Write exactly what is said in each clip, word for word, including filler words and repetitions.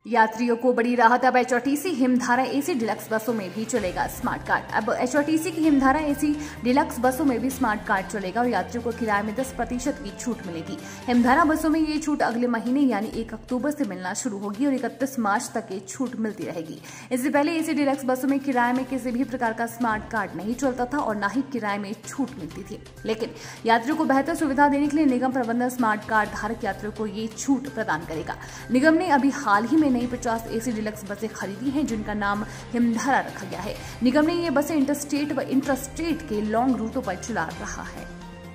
यात्रियों को बड़ी राहत। अब एचआरटीसी हिमधारा एसी डिलक्स बसों में भी चलेगा स्मार्ट कार्ड। अब एचआरटीसी की हिमधारा एसी डिलक्स बसों में भी स्मार्ट कार्ड चलेगा और यात्रियों को किराए में दस प्रतिशत की छूट मिलेगी। हिमधारा बसों में ये छूट अगले महीने यानी एक अक्टूबर से मिलना शुरू होगी और इकतीस मार्च तक ये छूट मिलती रहेगी। इससे पहले एसी डिलक्स बसों में किराए में किसी भी प्रकार का स्मार्ट कार्ड नहीं चलता था और न ही किराए में छूट मिलती थी, लेकिन यात्रियों को बेहतर सुविधा देने के लिए निगम प्रबंधन स्मार्ट कार्ड धारक यात्रियों को ये छूट प्रदान करेगा। निगम ने अभी हाल ही में नई पचास एसी डिलक्स बसें खरीदी हैं जिनका नाम हिमधारा रखा गया है। निगम ने ये बसें इंटरस्टेट व इंट्रास्टेट के लॉन्ग रूटों पर चला रहा है।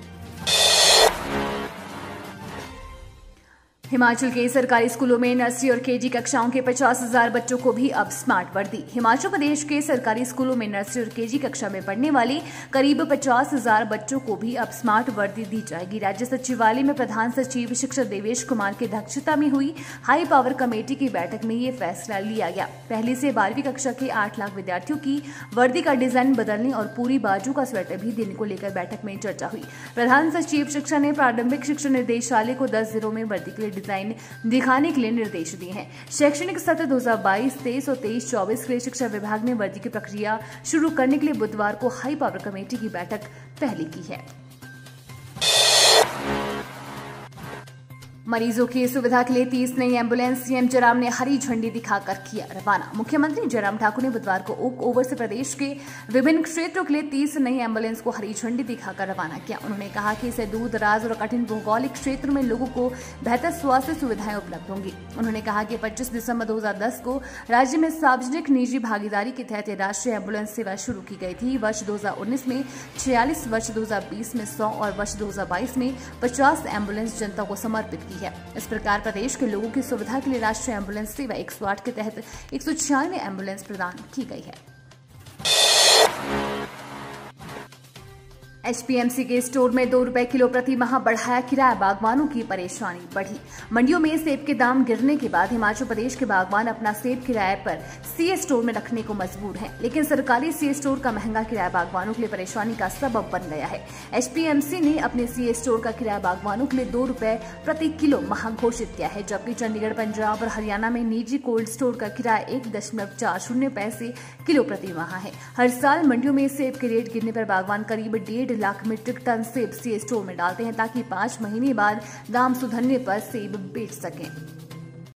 हिमाचल के सरकारी स्कूलों में नर्सरी और केजी कक्षाओं के पचास हजार बच्चों को भी अब स्मार्ट वर्दी। हिमाचल प्रदेश के सरकारी स्कूलों में नर्सरी और केजी कक्षा में पढ़ने वाले करीब पचास हजार बच्चों को भी अब स्मार्ट वर्दी दी जाएगी। राज्य सचिवालय में प्रधान सचिव शिक्षा देवेश कुमार की अध्यक्षता में हुई हाई पावर कमेटी की बैठक में ये फैसला लिया गया। पहली से बारहवीं कक्षा के आठ लाख विद्यार्थियों की वर्दी का डिजाइन बदलने और पूरी बाजू का स्वेटर भी देने को लेकर बैठक में चर्चा हुई। प्रधान सचिव शिक्षा ने प्रारंभिक शिक्षा निर्देशालय को दस जिलों में वर्दी के लिए डिजाइन दिखाने के लिए निर्देश दिए हैं। शैक्षणिक सत्र दो हजार बाईस तेईस और तेईस चौबीस के लिए शिक्षा विभाग ने वर्दी की प्रक्रिया शुरू करने के लिए बुधवार को हाई पावर कमेटी की बैठक पहले की है। मरीजों की सुविधा के लिए तीस नई एम्बुलेंस सीएम जयराम ने हरी झंडी दिखाकर किया रवाना। मुख्यमंत्री जयराम ठाकुर ने बुधवार को ओक ओवर से प्रदेश के विभिन्न क्षेत्रों के लिए तीस नई एम्बुलेंस को हरी झंडी दिखाकर रवाना किया। उन्होंने कहा कि इससे दूर दराज और कठिन भौगोलिक क्षेत्र में लोगों को बेहतर स्वास्थ्य सुविधाएं उपलब्ध होंगी। उन्होंने कहा कि पच्चीस दिसंबर दो हजार दस को राज्य में सार्वजनिक निजी भागीदारी के तहत राष्ट्रीय एम्बुलेंस सेवा शुरू की गई थी। वर्ष दो हजार उन्नीस में छियालीस, वर्ष दो हजार बीस में सौ और वर्ष दो हजार बाईस में पचास एम्बुलेंस जनता को समर्पित की है। इस प्रकार प्रदेश के लोगों की सुविधा के लिए राष्ट्रीय एम्बुलेंस सेवा एक सौ आठ के तहत एक सौ छियानवे एम्बुलेंस प्रदान की गई है। एचपीएमसी के स्टोर में दो रुपए किलो प्रति माह बढ़ाया किराया, बागवानों की परेशानी बढ़ी। मंडियों में सेब के दाम गिरने के बाद हिमाचल प्रदेश के बागवान अपना सेब किराए पर सीए स्टोर में रखने को मजबूर हैं, लेकिन सरकारी सीए स्टोर का महंगा किराया बागवानों के लिए परेशानी का सबब बन गया है। एचपीएमसी ने अपने सीए स्टोर का किराया बागवानों के लिए दो रुपए प्रति किलो माह घोषित किया है, जबकि चंडीगढ़, पंजाब और हरियाणा में निजी कोल्ड स्टोर का किराया एक दशमलव चार शून्य पैसे किलो प्रति माह है। हर साल मंडियों में सेब के रेट गिरने पर बागवान करीब डेढ़ लाख मीट्रिक टन सेब सीए स्टोर में डालते हैं ताकि पांच महीने बाद दाम सुधरने पर सेब बेच सकें।